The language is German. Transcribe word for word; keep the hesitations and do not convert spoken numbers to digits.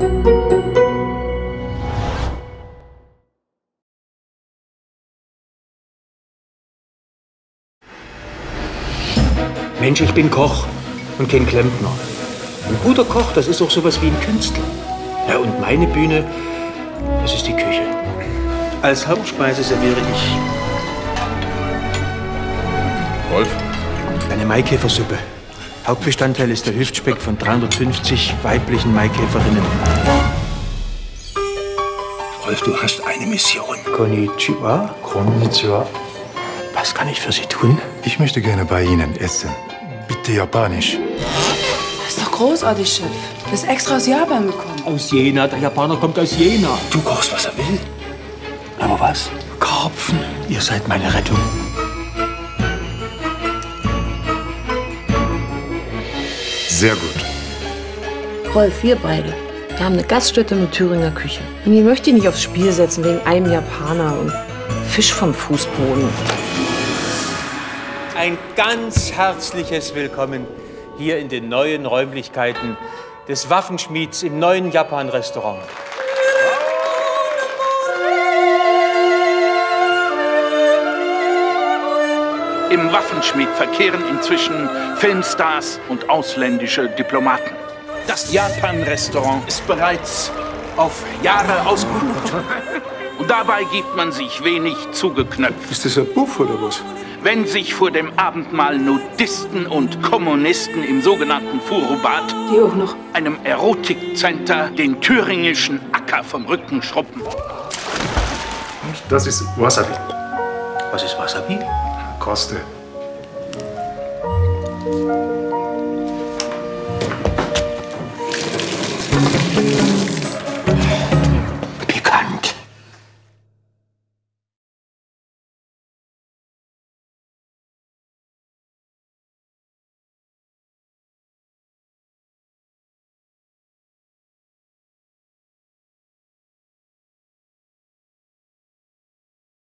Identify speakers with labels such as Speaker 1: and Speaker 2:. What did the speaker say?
Speaker 1: Mensch, ich bin Koch und kein Klempner. Ein guter Koch, das ist auch sowas wie ein Künstler. Ja, und meine Bühne, das ist die Küche. Als Hauptspeise serviere ich...
Speaker 2: Wolf?
Speaker 1: Eine Maikäfersuppe. Hauptbestandteil ist der Hüftspeck von dreihundertfünfzig weiblichen Maikäferinnen.
Speaker 2: Wolf, du hast eine Mission.
Speaker 1: Konnichiwa.
Speaker 3: Konnichiwa.
Speaker 1: Was kann ich für Sie tun?
Speaker 3: Ich möchte gerne bei Ihnen essen. Bitte japanisch.
Speaker 4: Das ist doch großartig, Chef. Das ist extra aus Japan gekommen.
Speaker 1: Aus Jena. Der Japaner kommt aus Jena.
Speaker 2: Du kochst, was er will.
Speaker 1: Aber was? Karpfen. Ihr seid meine Rettung.
Speaker 3: Sehr gut.
Speaker 5: Rolf, wir beide. Wir haben eine Gaststätte mit Thüringer Küche. Und ich möchte ihn nicht aufs Spiel setzen wegen einem Japaner und Fisch vom Fußboden.
Speaker 1: Ein ganz herzliches Willkommen hier in den neuen Räumlichkeiten des Waffenschmieds im neuen Japan-Restaurant.
Speaker 6: Im Waffenschmied verkehren inzwischen Filmstars und ausländische Diplomaten. Das Japan-Restaurant ist bereits auf Jahre ausgebucht. Und dabei gibt man sich wenig zugeknöpft.
Speaker 3: Ist das ein Buff oder was?
Speaker 6: Wenn sich vor dem Abendmahl Nudisten und Kommunisten im sogenannten Furubad,
Speaker 4: Die auch noch.
Speaker 6: einem Erotikcenter, den thüringischen Acker vom Rücken schruppen.
Speaker 3: Das ist Wasabi.
Speaker 1: Was ist Wasabi?
Speaker 3: Koste.